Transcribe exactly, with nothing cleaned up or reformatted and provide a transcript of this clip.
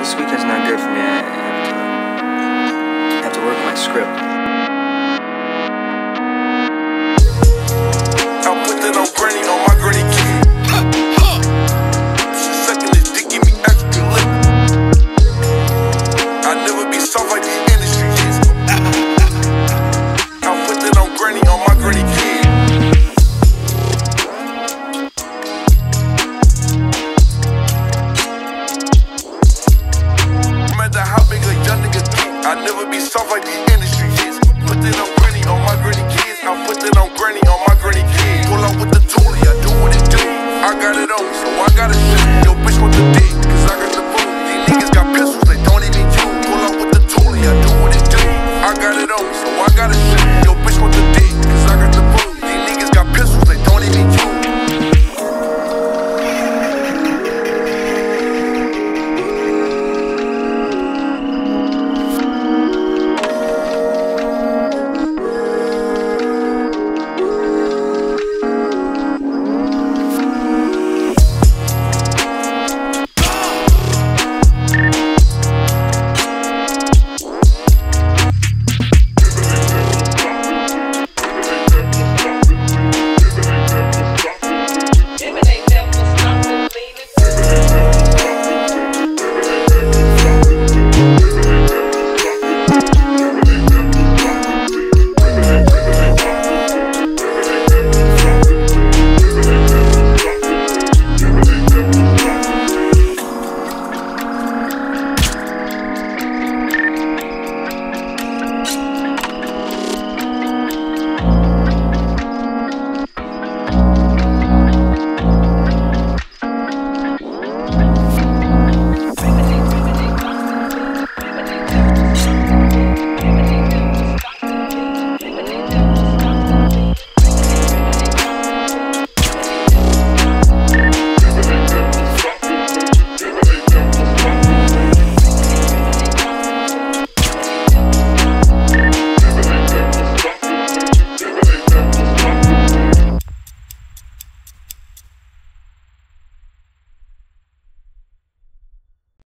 This weekend's not good for me. I have to, I have to work on my script. I put that on granny, on my granny kid. She sucking this dick, give me extra lip. I never be soft like the industry is. I put that on granny, on my granny kid. No matter how big a young nigga think, I never be soft like the industry is. Put that on granny, on my granny kids. I put that on granny, on my granny kids. Pull out with the toolie, I do what it do. I got it on, so I gotta shoot. Yo, bitch, with the dick.